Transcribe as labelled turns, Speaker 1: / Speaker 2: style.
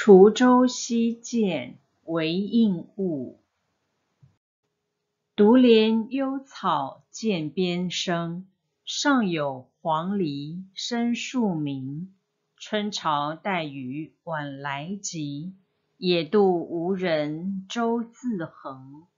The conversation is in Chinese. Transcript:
Speaker 1: 滁州西涧为应物，独怜幽草涧边生。上有黄鹂深树鸣，春潮带雨晚来急。野渡无人舟自横。